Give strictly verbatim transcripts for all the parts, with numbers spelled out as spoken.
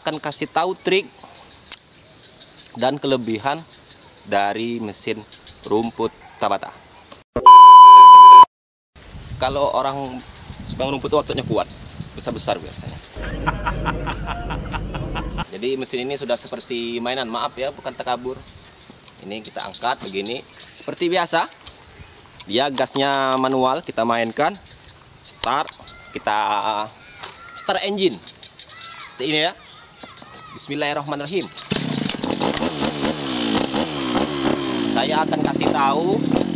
akan kasih tahu trik dan kelebihan dari mesin rumput Tabata. Kalau orang suka rumput itu ototnya kuat, besar-besar biasanya. Jadi mesin ini sudah seperti mainan, maaf ya, bukan takabur. Ini kita angkat begini, seperti biasa. Dia gasnya manual, kita mainkan, start, kita start engine. Seperti ini ya. Bismillahirrahmanirrahim. Saya akan kasih tahu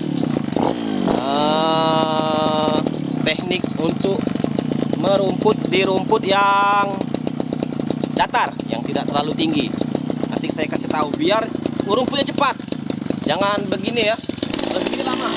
uh, teknik untuk merumput di rumput yang datar, yang tidak terlalu tinggi. Nanti saya kasih tahu biar rumputnya cepat. Jangan begini ya. Kalau begini lama.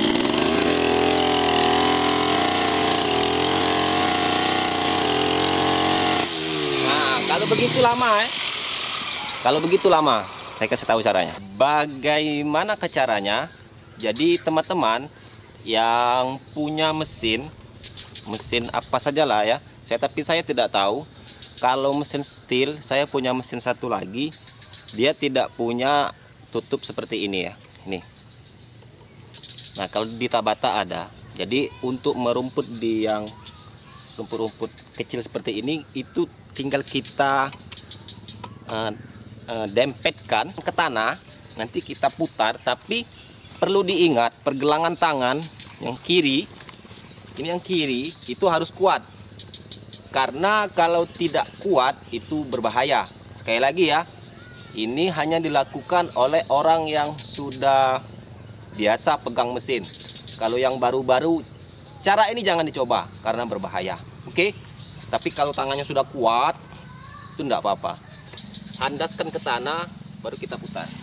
Nah, kalau begitu lama ya. Kalau begitu lama, saya kasih tahu caranya. Bagaimana ke caranya? Jadi teman-teman yang punya mesin, mesin apa saja lah ya. Saya tapi saya tidak tahu. Kalau mesin steel, saya punya mesin satu lagi, dia tidak punya tutup seperti ini ya. Ini. Nah, kalau di Tabata ada. Jadi untuk merumput di yang rumput-rumput kecil seperti ini, itu tinggal kita uh, uh, dempetkan ke tanah. Nanti kita putar, tapi perlu diingat pergelangan tangan yang kiri, ini yang kiri itu harus kuat. Karena kalau tidak kuat itu berbahaya. Sekali lagi ya, ini hanya dilakukan oleh orang yang sudah biasa pegang mesin. Kalau yang baru-baru, cara ini jangan dicoba karena berbahaya. Oke? Tapi kalau tangannya sudah kuat, itu enggak apa-apa. Handaskan ke tanah, baru kita putar.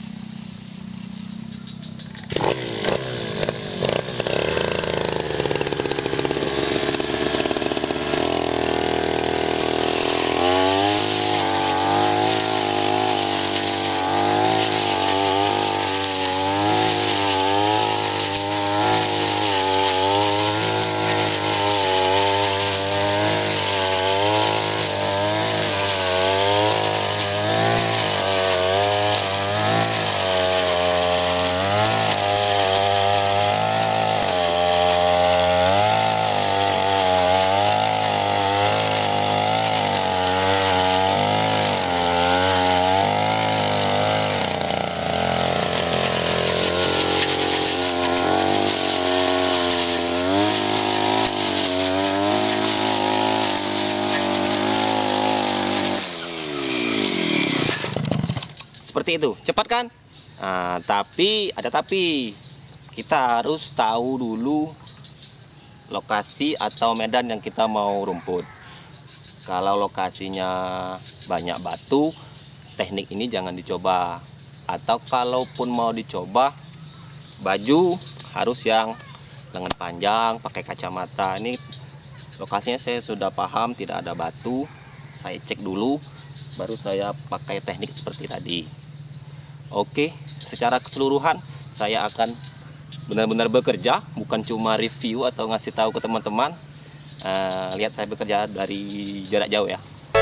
Seperti itu, cepat kan? Nah, tapi ada tapi kita harus tahu dulu lokasi atau medan yang kita mau rumput. Kalau lokasinya banyak batu, teknik ini jangan dicoba. Atau kalaupun mau dicoba, baju harus yang lengan panjang, pakai kacamata. Ini lokasinya saya sudah paham, tidak ada batu. Saya cek dulu, baru saya pakai teknik seperti tadi. Oke, secara keseluruhan saya akan benar-benar bekerja, bukan cuma review atau ngasih tahu ke teman-teman. Uh, lihat saya bekerja dari jarak jauh ya.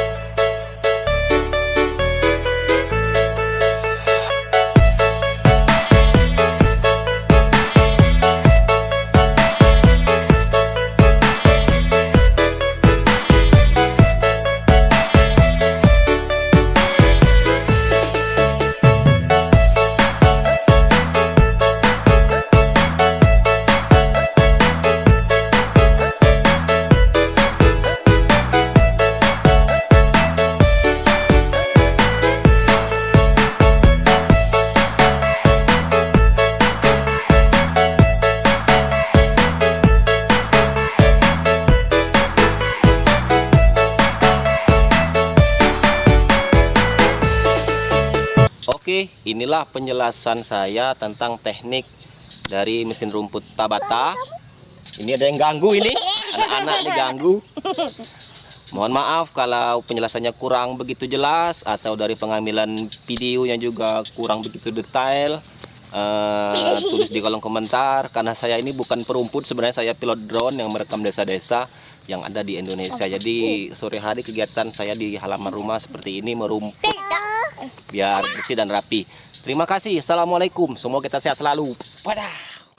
Oke, inilah penjelasan saya tentang teknik dari mesin rumput Tabata. Ini ada yang ganggu ini, anak-anak diganggu. Mohon maaf kalau penjelasannya kurang begitu jelas atau dari pengambilan videonya juga kurang begitu detail. Uh, tulis di kolom komentar, karena saya ini bukan perumput, sebenarnya saya pilot drone yang merekam desa-desa. yang ada di Indonesia. Jadi sore hari kegiatan saya di halaman rumah seperti ini, merumput biar bersih dan rapi. Terima kasih. Assalamualaikum. Semoga kita sehat selalu. Wadah.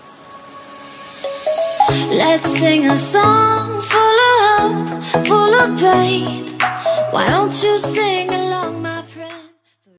Let's sing a song full of hope, full of pain. Why don't you sing